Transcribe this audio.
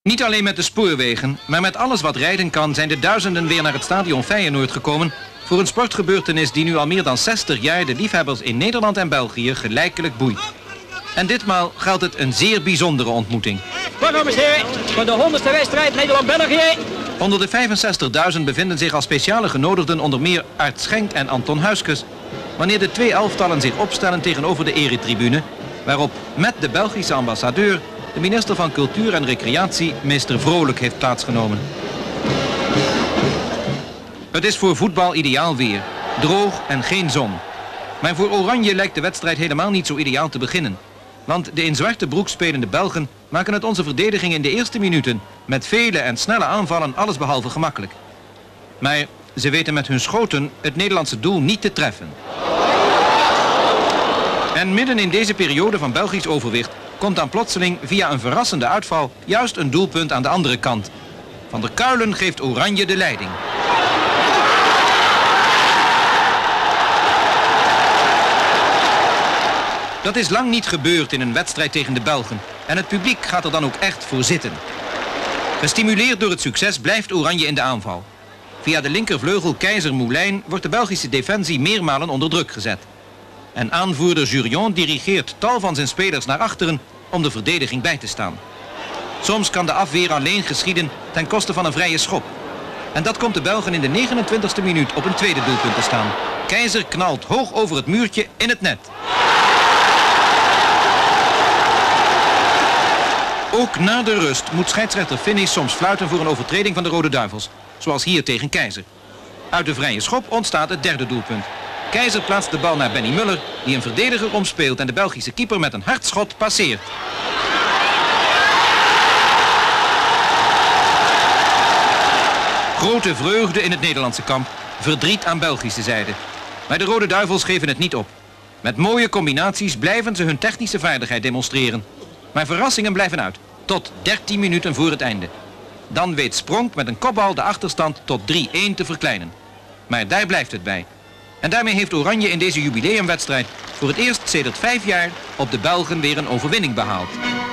Niet alleen met de spoorwegen, maar met alles wat rijden kan zijn de duizenden weer naar het stadion Feyenoord gekomen voor een sportgebeurtenis die nu al meer dan 60 jaar de liefhebbers in Nederland en België gelijkelijk boeit. En ditmaal geldt het een zeer bijzondere ontmoeting. Dames en heren, voor de 100ste wedstrijd Nederland-België. Onder de 65.000 bevinden zich als speciale genodigden onder meer Art Schenk en Anton Huiskes, wanneer de twee elftallen zich opstellen tegenover de eretribune, waarop met de Belgische ambassadeur de minister van Cultuur en Recreatie, meester Vrolijk, heeft plaatsgenomen. Het is voor voetbal ideaal weer, droog en geen zon. Maar voor Oranje lijkt de wedstrijd helemaal niet zo ideaal te beginnen. Want de in zwarte broek spelende Belgen maken het onze verdediging in de eerste minuten met vele en snelle aanvallen allesbehalve gemakkelijk. Maar ze weten met hun schoten het Nederlandse doel niet te treffen. En midden in deze periode van Belgisch overwicht komt dan plotseling via een verrassende uitval juist een doelpunt aan de andere kant. Van der Kuilen geeft Oranje de leiding. Dat is lang niet gebeurd in een wedstrijd tegen de Belgen. En het publiek gaat er dan ook echt voor zitten. Gestimuleerd door het succes blijft Oranje in de aanval. Via de linkervleugel Keizer Moulijn wordt de Belgische defensie meermalen onder druk gezet. En aanvoerder Jurion dirigeert tal van zijn spelers naar achteren om de verdediging bij te staan. Soms kan de afweer alleen geschieden ten koste van een vrije schop. En dat komt de Belgen in de 29e minuut op een tweede doelpunt te staan. Keizer knalt hoog over het muurtje in het net. Ook na de rust moet scheidsrechter Finnis soms fluiten voor een overtreding van de Rode Duivels. Zoals hier tegen Keizer. Uit de vrije schop ontstaat het derde doelpunt. Keizer plaatst de bal naar Benny Muller, die een verdediger omspeelt en de Belgische keeper met een hard schot passeert. Grote vreugde in het Nederlandse kamp, verdriet aan Belgische zijde. Maar de Rode Duivels geven het niet op. Met mooie combinaties blijven ze hun technische vaardigheid demonstreren. Maar verrassingen blijven uit, tot 13 minuten voor het einde. Dan weet Spronk met een kopbal de achterstand tot 3-1 te verkleinen. Maar daar blijft het bij. En daarmee heeft Oranje in deze jubileumwedstrijd voor het eerst sedert 5 jaar op de Belgen weer een overwinning behaald.